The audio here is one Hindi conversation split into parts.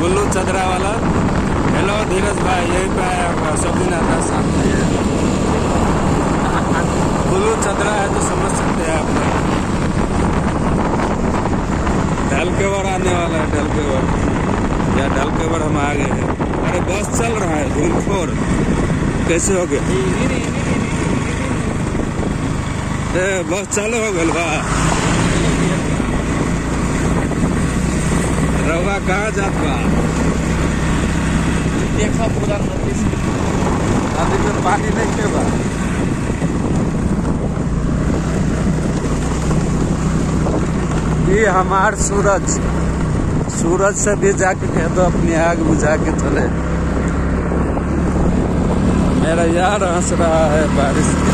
कुल्लू चदरा वाला। हेलो धीरज भाई, यहीं पे आया होगा, सब दिन आता है साथ में। कुल्लू चदरा है तो समझ सकते हैं आप लोग। ढलकेबर आने वाला है, ढलकेबर या ढलकेबर हम आ गए हैं। अरे बस चल रहा है धूलखोर, कैसे हो गया? बस चालू हो गल बा। रवा कहाँ जात बा? देखा पूरा नदी से, नदी में पानी नहीं के बा। ये हमार सूरज से भी जाके कह दो अपनी आग बुझा के चले। मेरा यार हंस रहा है बारिश के।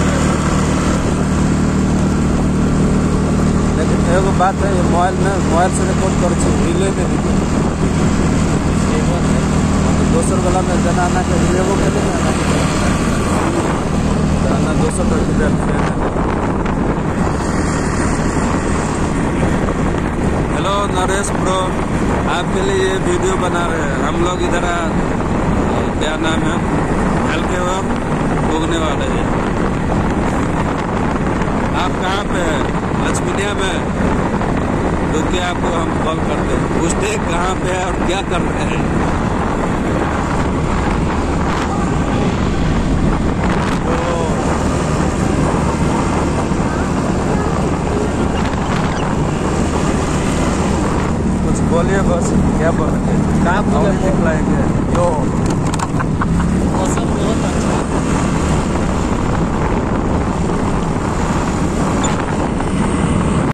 लेकिन एगो बात है, मोबाइल से रिकॉर्ड कर हिले में दोसर वाला में जनाना के हिलेबो के ना दोसर का हिले। हेलो नरेश ब्रो, आपके लिए ये वीडियो बना रहे हैं। हम लोग इधर क्या नाम है, ढलकेबर उगने वाले हैं। आप कहाँ पे हैं? लक्ष्मीनिया में। तो क्या आपको हम कॉल करते हैं, पूछते हैं कहाँ पे है और क्या कर रहे हैं। बोलिए बस, क्या बोलेंगे? कहाँ दिखलाएंगे?